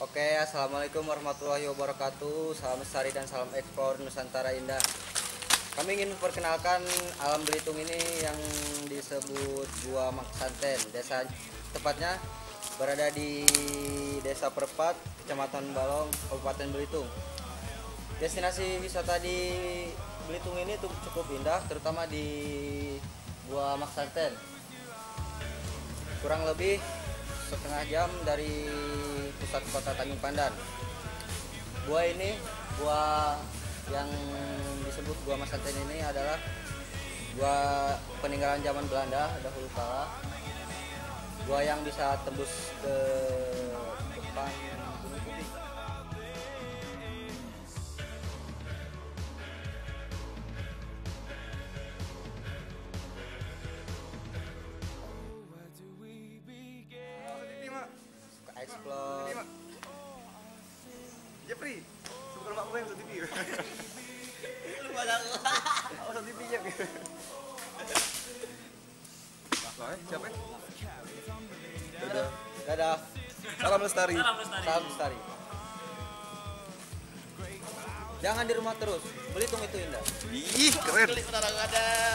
Oke, assalamualaikum warahmatullahi wabarakatuh. Salam lestari dan salam eksplor Nusantara Indah. Kami ingin memperkenalkan alam Belitung ini yang disebut Gua Maksanten. Desa tepatnya berada di Desa Perpat, Kecamatan Balong, Kabupaten Belitung. Destinasi wisata di Belitung ini tuh cukup indah, terutama di Gua Maksanten. Kurang lebih setengah jam dari pusat kota Tanjung Pandan. Gua yang disebut Gua Maksanten ini adalah gua peninggalan zaman Belanda dahulu kala. Gua yang bisa tembus ke depan Gunung Putih. Explore. Jepri, bukan mak gue yang usah TV. Lu pada Aku usah TV Jep. Siapa? Dadah. Dadah. Salam lestari. Salam lestari. Jangan di rumah terus. Belitung itu indah. Ih, keren. Klik udah ada.